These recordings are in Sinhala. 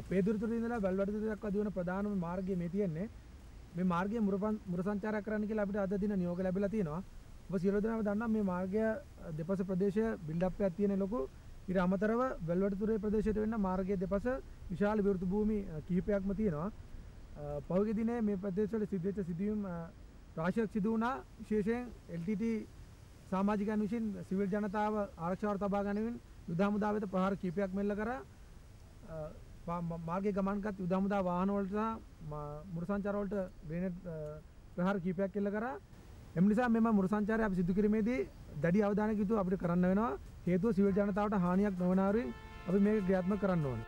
පේදුරුතුර ඉඳලා වැල්වඩිතුර දක්වා දිවන ප්‍රධානම මාර්ගය මේ තියෙන්නේ. මේ මාර්ගයේ මුර සංචාරයක් කරන්න කියලා අපිට අද දින නියෝග ලැබිලා තියෙනවා. ඔබ සියලු දෙනාම දන්නවා මේ මාර්ගය දෙපස ප්‍රදේශය බිල්ඩ් එකක් තියෙන ලොකු. ඊට අමතරව වැල්වඩිතුරේ ප්‍රදේශයට වෙන්න මාර්ගයේ දෙපස විශාල විවෘත භූමි කිහිපයක්ම තියෙනවා. පහුගිය දිනේ මේ ප්‍රදේශවල සිදුවෙච්ච සිදුවීම් රාශියක් සිදු වුණා. විශේෂයෙන් LTT සමාජිකයන් විසින් සිවිල් ජනතාව ආරක්ෂාවට තබා ගැනීමෙන් යුද හමුදා වෙත ප්‍රහාර කිහිපයක් මෙල්ල කරා. මාර්ගයේ ගමන්ගත් යුද හමුදා වාහන වලට සහ මුර සංචාර වලට ග්‍රේනේඩ් ප්‍රහාර කිහිපයක් එල්ල කරා. එම නිසා මෙම මුර සංචාරය අපි සිදු කිරීමේදී දැඩි අවධානයක් යොදව අපිට කරන්න වෙනවා. හේතුව සිවිල් ජනතාවට හානියක් නොවන ආකාරයෙන් අපි මේක ක්‍රියාත්මක කරන්න ඕනේ.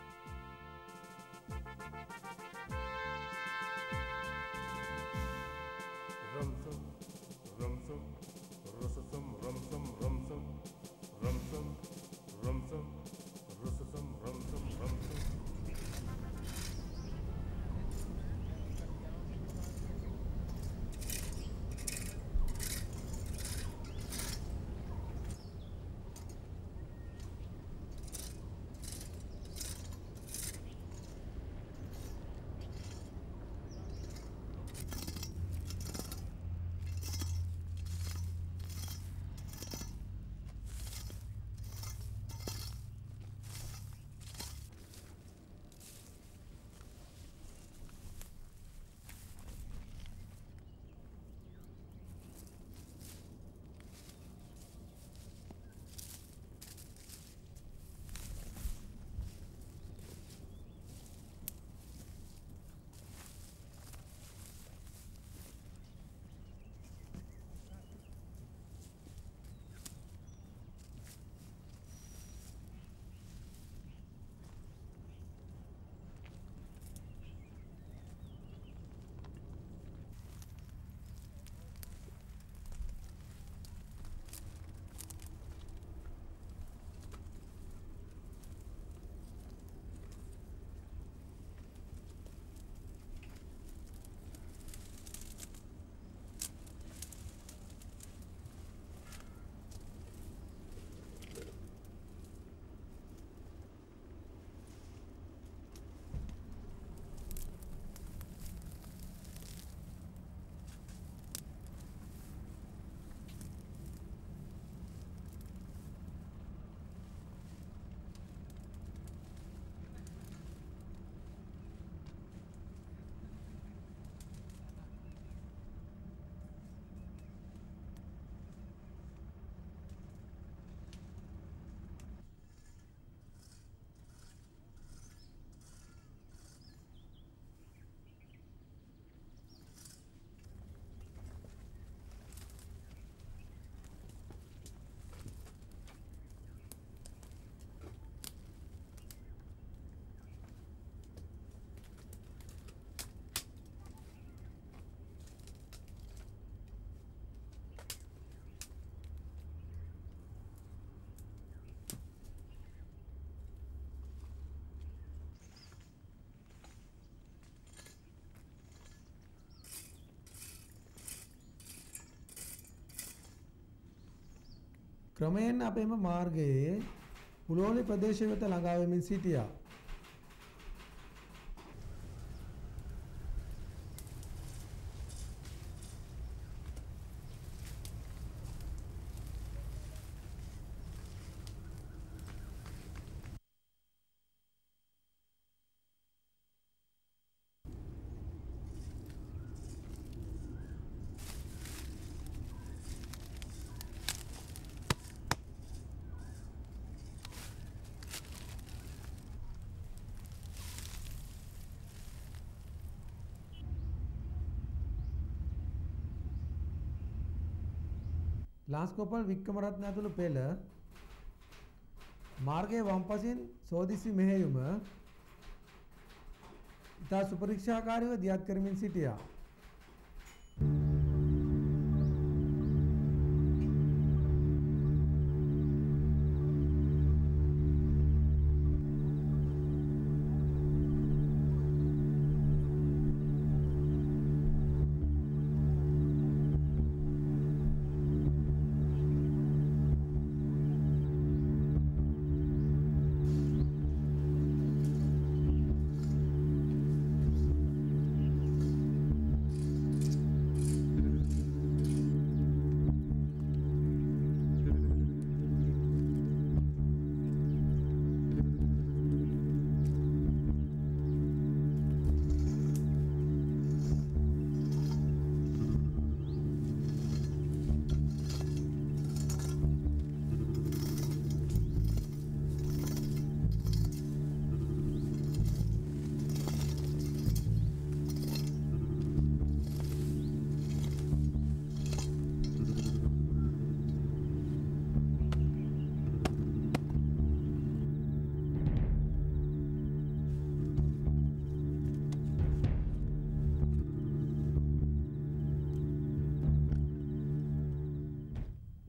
ක්‍රමයෙන් අපේම මාර්ගයේ පුලෝලි ප්‍රදේශය වෙත ළඟා වෙමින් සිටියා. ලාස්කෝපල් වික්‍රමරත්න ඇතුළු පෙළ මාර්ගයේ වම්පසින් සෝදිසි මෙහෙයුම ඉතා සුපරීක්ෂාකාරීව දියත් කරමින් සිටියා.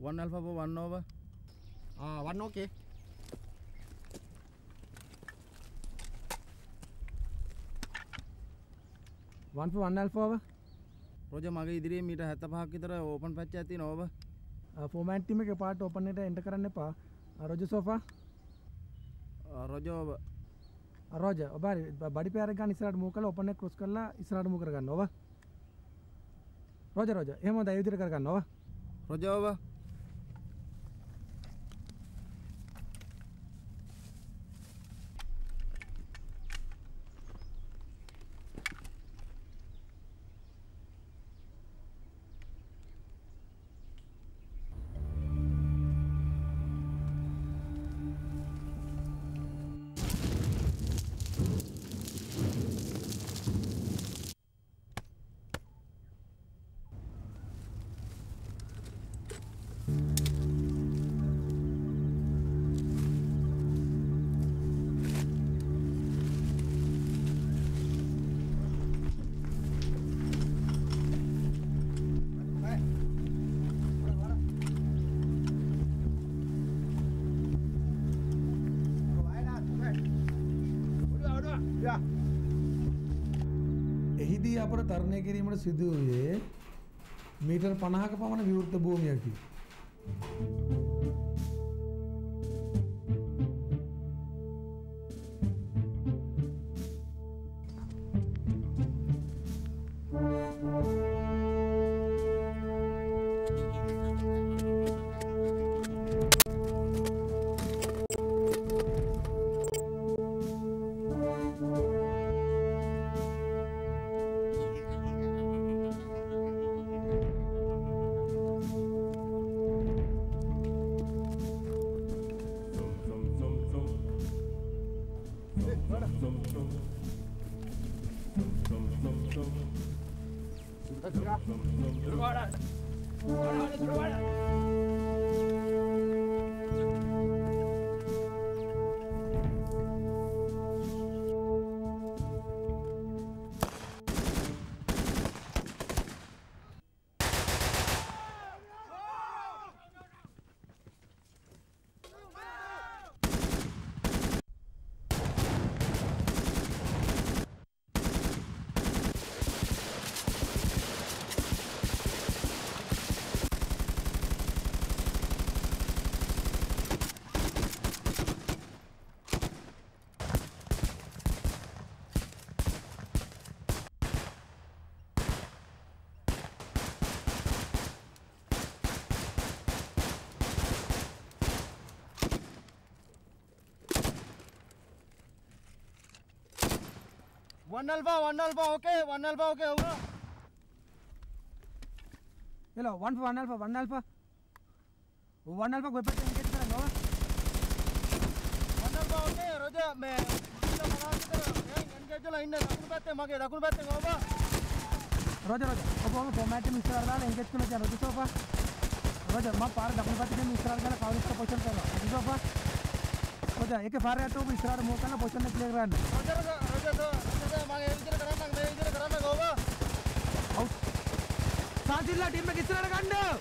1 Alpha for 1 over. 1 okay. One for 1 Alpha over. Roger මගේ ඉදිරියේ මීටර් 75ක් විතර ඕපන් පැච් එකක් තියෙනවා over. ෆෝමෑට් ටීම් එකේ පාට ඕපන් එකට එන්ටර් කරන්න එපා. රොජර් සෝෆා. Roger over. රොජර් ඔබ හරි බඩි පෙයාර එක ගන්න ඉස්සරහට මූව් කරලා ඕපන් එක ක්‍රොස් කරලා ඉස්සරහට මූව් කරගන්න over. රොජර් එහෙම හොඳයි ඒ විදිහට කරගන්න over. Roger over. එහිදී අපට තරණය කිරීමට සිදු වූයේ මීටර් 50ක පමණ විවෘත භූමියකි. One alpha, okay, over. Hello, 1 for 1 Alpha, 1 Alpha. 1 Alpha weapon engage කරන්න over. 1 alpha, okay, Roger, मैं engage වෙලා ඉන්න දකුණු පැත්තේ මගේ දකුණු පැත්තෙන් over. රොජර් ඔබ ඔබ ෆෝමෑට් එක ඉස්සරහට දාලා engage කරලා තියන රොජර් සෝෆා. රොජර් මම පාර දකුණු පැත්තේ ඉස්සරහට දාලා කවර් එක පොසිෂන් කරනවා. Roger sofa. රොජර් ඒකේ පාර යට ඔබ ඉස්සරහට මූව් කරලා පොසිෂන් එක ක්ලියර් කරන්න. Roger මගේ ඒ විදිහට කරන්න මේ විදිහට කරන්න over. out. සාසිල්ලා ටීම් එක ඉස්සරහට ගන්න.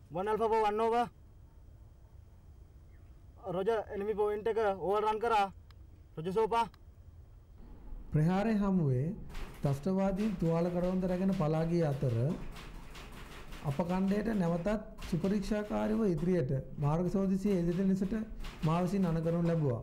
1 Alpha 1 over. Roger, enemy point එක overrun කරා. Roger Sopa. ප්‍රහාරය හමුවේ ත්‍රස්තවාදීන් තුවාල කරවන්ත රැගෙන පලා ගිය අතර අප කණ්ඩයට නැවතත් සුපරීක්ෂාකාරීව ඉදිරියට මාර්ග සෝදිසිය එදින ලෙසට මා විසින් අනකරනු ලැබුවා.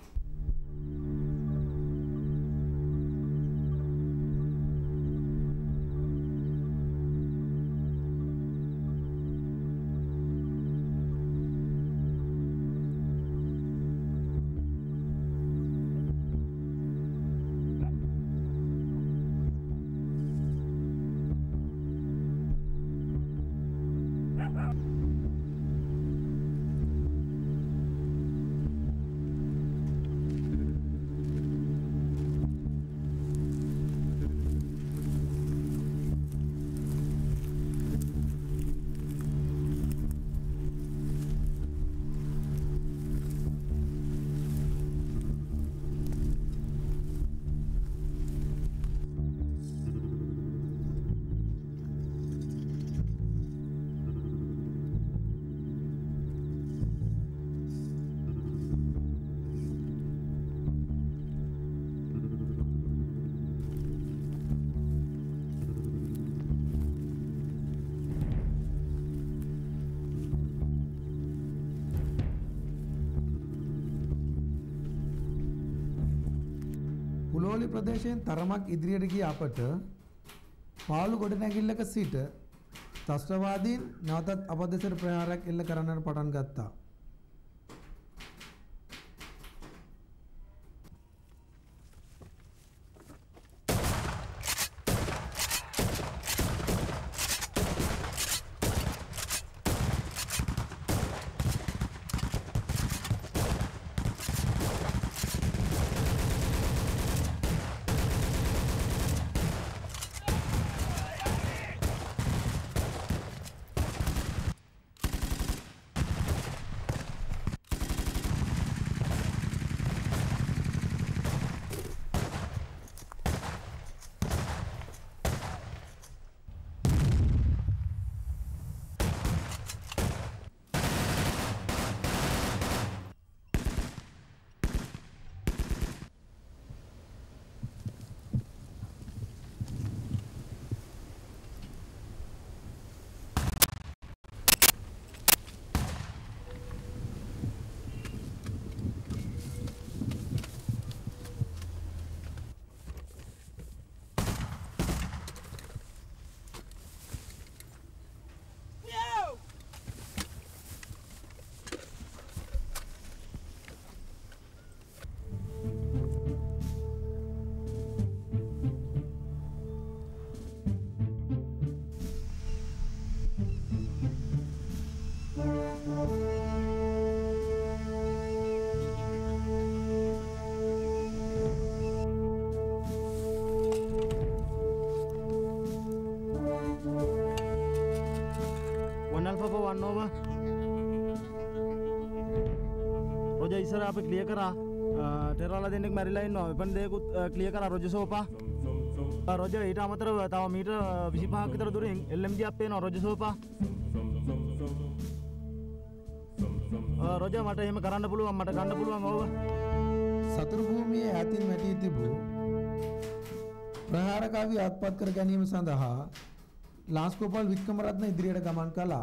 පුලෝලි ප්‍රදේශයෙන් තරමක් ඉදිරියට ගිය අපට පාළු ගොඩනැගිල්ලක සිට ත්‍රස්තවාදීන් නැවතත් අප දෙසට ප්‍රහාරයක් එල්ල කරන්නට පටන් ගත්තා. Roger ඉස්සර අපි ක්ලියර් කරා ටෙරාලා දෙන්නෙක් මැරිලා ඉන්නවා වෙපන් දෙකකුත් ක්ලියර් කරා රොජර් සෝපා රොජර් ඊට අමතරව තව මීටර 25ක් විතර දුරින් LMG අප් වෙනවා රොජර් සෝපා රොජර් මට එහෙම කරන්න පුළුවන් මට ගන්න පුළුවන් ඕව සතුරු භූමියේ ඈතින් වැටී තිබූ ප්‍රහාරකාවී අත්පත් කර ගැනීම සඳහා ලාස්කෝපල් වික්‍රමරත්න ඉදිරියට ගමන් කළා.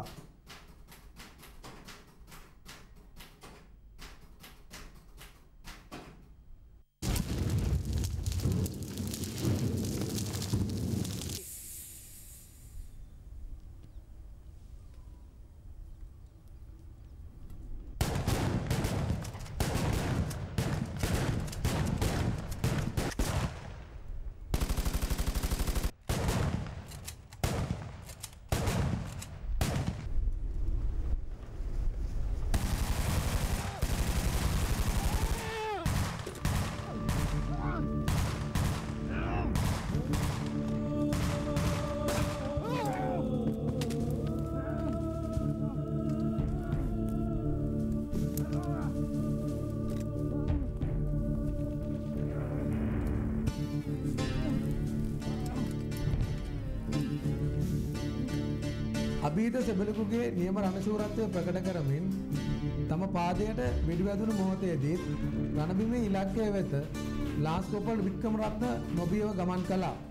අභීත සෙබලකුගේ නියම රණශූරත්වය ප්‍රකට කරමින් තම පාදයට වෙඩිවැදුණු මොහොතේදීත් රණබිමේ ඉලක්කය වෙත ලාස්කෝපල් වික්‍රමරත්න නොබියව ගමන් කළා.